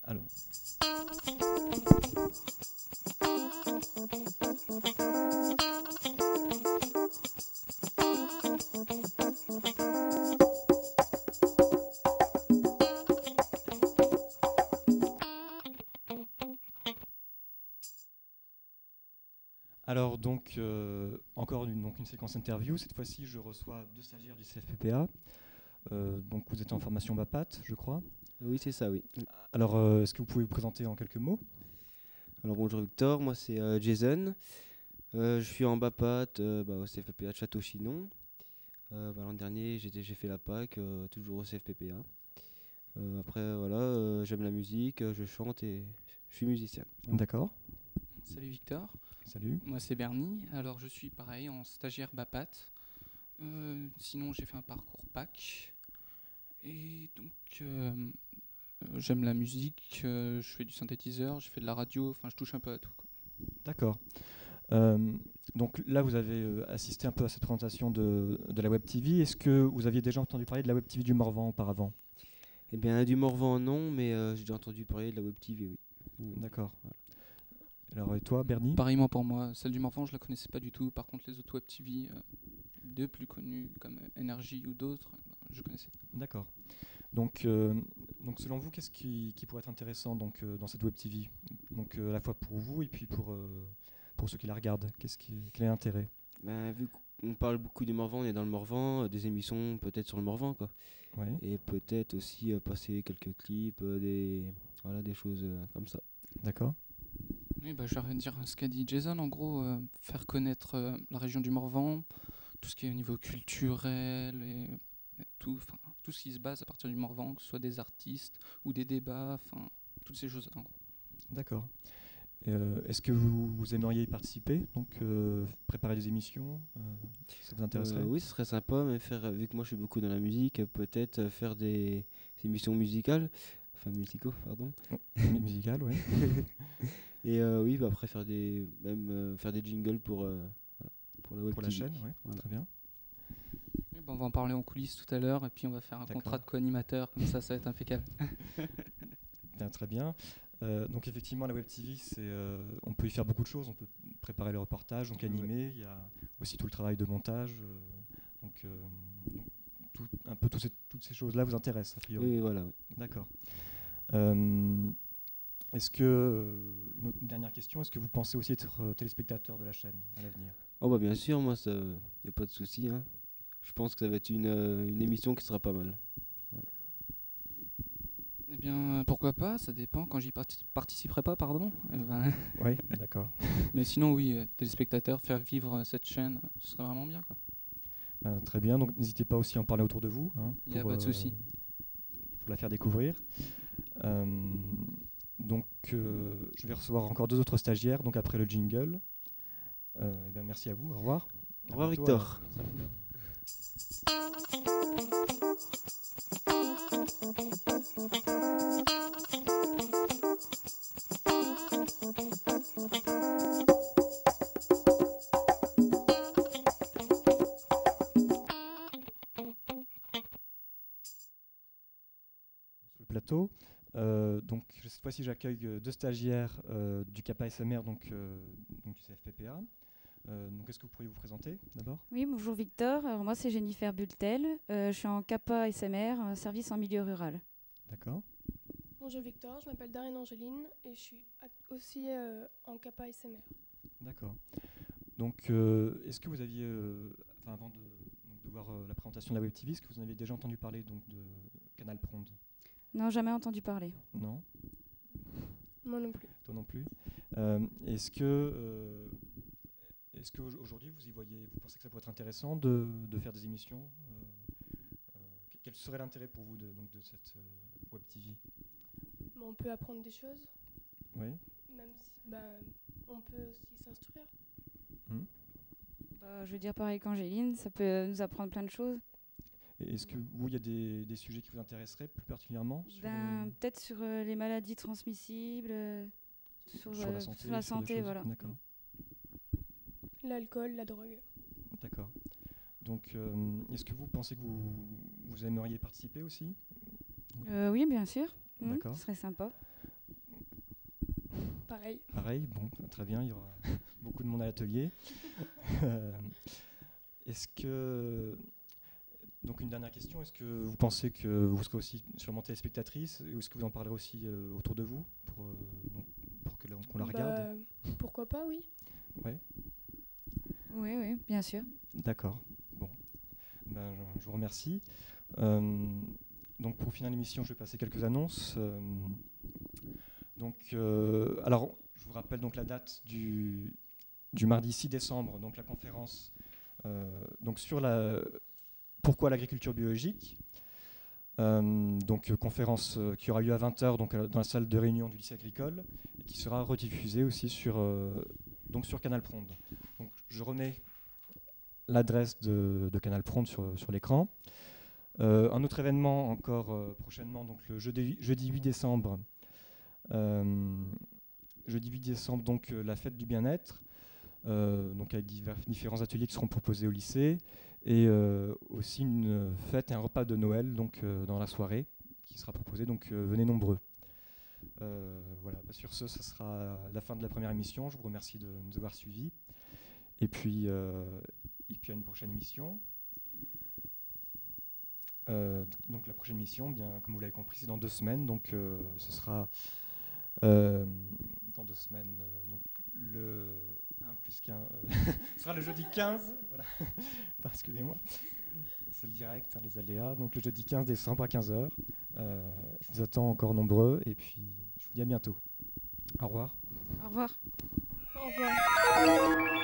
Alors. Alors donc encore une séquence interview. Cette fois-ci, je reçois deux stagiaires du CFPPA. Donc vous êtes en formation BAPAT, je crois. Oui, c'est ça, oui. Alors, est-ce que vous pouvez vous présenter en quelques mots? Alors bonjour Victor, moi c'est Jason. Je suis en BAPAT au CFPPA de Château-Chinon. L'an dernier, j'ai fait la PAC, toujours au CFPPA. Après, voilà, j'aime la musique, je chante et je suis musicien. D'accord. Salut Victor, Salut. moi c'est Bernie, alors je suis pareil en stagiaire BAPAT. Sinon j'ai fait un parcours PAC et donc j'aime la musique, je fais du synthétiseur, je fais de la radio, enfin je touche un peu à tout, quoi. D'accord. Donc là, vous avez assisté un peu à cette présentation de la Web TV. Est-ce que vous aviez déjà entendu parler de la Web TV du Morvan auparavant? Eh bien, du Morvan, non, mais j'ai déjà entendu parler de la Web TV, oui. D'accord. Voilà. Alors, et toi, Bernie? Pareillement pour moi, celle du Morvan je la connaissais pas du tout, par contre les autres Web TV, deux plus connus comme Energy ou d'autres, je connaissais. D'accord. Donc selon vous, qu'est-ce qui pourrait être intéressant dans cette Web TV? Donc à la fois pour vous et puis pour ceux qui la regardent. Quel est l'intérêt? Vu qu'on parle beaucoup du Morvan, on est dans le Morvan, des émissions peut-être sur le Morvan, quoi. Ouais. Et peut-être aussi passer quelques clips, des choses comme ça. D'accord. Oui, je vais dire ce qu'a dit Jason, en gros, faire connaître la région du Morvan, tout ce qui est au niveau culturel et tout ce qui se base à partir du Morvan, que ce soit des artistes ou des débats, toutes ces choses en gros. D'accord. Est-ce que vous aimeriez y participer? Donc préparer des émissions, ça vous intéresserait? Oui, ce serait sympa, mais vu que moi je suis beaucoup dans la musique, peut-être faire des émissions musicales, pardon. Musical, oui. Et oui, après faire des jingles pour la web Pour la TV. chaîne, oui. Voilà. Très bien. Oui, on va en parler en coulisses tout à l'heure et puis on va faire un contrat de co-animateur, comme ça va être impeccable. Bien, très bien. Donc effectivement, la Web TV, on peut y faire beaucoup de choses. On peut préparer les reportages, donc animer. Il y a aussi tout le travail de montage. Toutes ces choses-là vous intéressent, a priori. Oui, voilà. Oui. D'accord. Est-ce que, une dernière question, est-ce que vous pensez aussi être téléspectateur de la chaîne à l'avenir? Oh bien sûr, moi, il n'y a pas de souci. Hein. Je pense que ça va être une émission qui sera pas mal. Voilà. Eh bien, pourquoi pas, ça dépend, quand j'y participerai pas, pardon. Oui, d'accord. Mais sinon, oui, téléspectateurs, faire vivre cette chaîne, ce serait vraiment bien, quoi. Très bien, donc n'hésitez pas aussi à en parler autour de vous. Il n'y a pas de souci. Pour la faire découvrir. Donc, je vais recevoir encore deux autres stagiaires, donc après le jingle. Merci à vous, au revoir. Au revoir Victor. Sur le plateau. Donc cette fois-ci, j'accueille deux stagiaires du CAPA SMR, donc du CFPPA. Donc, est-ce que vous pourriez vous présenter d'abord? Oui, bonjour Victor. Alors, moi, c'est Jennifer Bultel. Je suis en CAPA SMR, service en milieu rural. D'accord. Bonjour Victor, je m'appelle Darine Angeline et je suis aussi en CAPA SMR. D'accord. Donc, est-ce que vous aviez, avant de voir la présentation de la Web TV, est-ce que vous en avez déjà entendu parler donc, de Canal Prond? Non, jamais entendu parler. Non? Moi non plus. Toi non plus. Est-ce qu'aujourd'hui vous pensez que ça pourrait être intéressant de faire des émissions? Quel serait l'intérêt pour vous de cette Web TV? On peut apprendre des choses. Oui. Même si on peut aussi s'instruire. Je veux dire pareil qu'Angéline, ça peut nous apprendre plein de choses. Et est-ce que vous, il y a des sujets qui vous intéresseraient plus particulièrement peut-être sur les maladies transmissibles, sur la santé, voilà. D'accord. L'alcool, la drogue. D'accord. Donc, est-ce que vous pensez que vous aimeriez participer aussi? Oui, bien sûr. D'accord. Ce serait sympa. pareil. Pareil, bon, très bien, il y aura beaucoup de monde à l'atelier. Est-ce que... Donc une dernière question, est-ce que vous pensez que vous serez aussi sûrement téléspectatrice ou est-ce que vous en parlerez aussi autour de vous pour qu'on la regarde? Pourquoi pas, oui. Ouais. Oui, oui, bien sûr. D'accord. Bon, ben, je vous remercie. Donc pour finir l'émission, je vais passer quelques annonces. Alors, je vous rappelle donc la date du mardi 6 décembre, donc la conférence donc sur pourquoi l'agriculture biologique. Conférence qui aura lieu à 20h donc, dans la salle de réunion du lycée agricole et qui sera rediffusée aussi sur Canal Pronde. Donc, je remets l'adresse de Canal Pronde sur l'écran. Un autre événement encore prochainement, donc le jeudi 8 décembre. Jeudi 8 décembre, donc la fête du bien-être, donc avec différents ateliers qui seront proposés au lycée, et aussi une fête et un repas de Noël donc dans la soirée qui sera proposé. Donc venez nombreux. Voilà. Sur ce, ça sera la fin de la première émission. Je vous remercie de nous avoir suivis. Et puis à une prochaine émission. Donc la prochaine émission, bien comme vous l'avez compris, c'est dans 2 semaines. Donc ce sera dans 2 semaines. Donc le 1 plus 15 ce sera le jeudi 15. Voilà. Excusez-moi. C'est le direct, les aléas. Donc le jeudi 15 décembre à 15h. Je vous attends encore nombreux et puis je vous dis à bientôt. Au revoir. Au revoir. Au revoir.